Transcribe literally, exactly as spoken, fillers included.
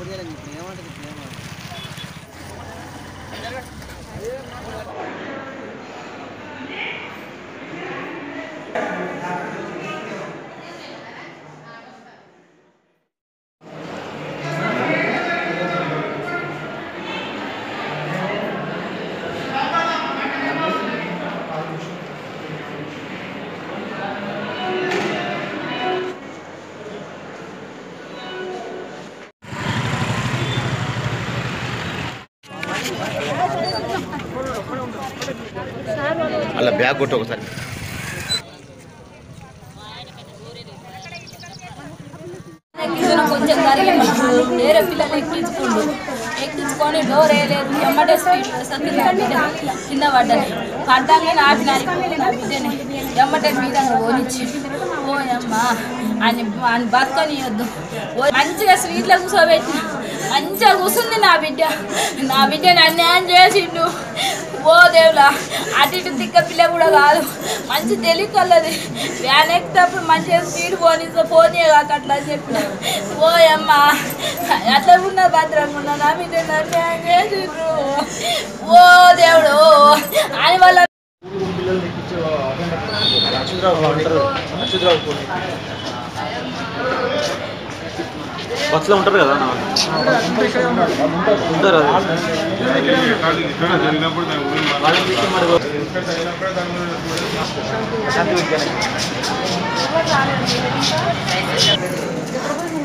అలా బ్యాగ్ కొట్టు ఒకసారి. కొంచెం జరిగింది వేరే పిల్లలు ఎక్కించుకుండు ఎక్కించుకొని డోర్ వేయలేదు ఎమ్మటే స్పీడ్ కింద పడ్డది పడ్డాక నాటి నాటి నా బిడ్డని ఎమ్మటే మీద పోనిచ్చి పోయమ్మా అని అని బతకనియొద్దు మంచిగా స్వీట్లో కూర్చోబెట్టి మంచిగా కూర్చుంది నా బిడ్డ నా బిడ్డని అన్యాయం చేసిండు. ఓ దేవులా అటు ఇటు తిక్క పిల్ల కూడా కాదు మంచి తెలియకల్లది వ్యాన్ ఎక్కినప్పుడు మంచిగా స్పీడ్ పోనిస్తా పోనీ కాక అట్లా అని చెప్పిన ఓయమ్మా అట్లా ఉన్నా భద్రంగా ఉన్నా నా బిడ్డని అన్యాయం చేసిండ్రు. ఓ దేవుడు అని వాళ్ళ బస్సులో ఉంటారు కదా ఉంటారు శాంతి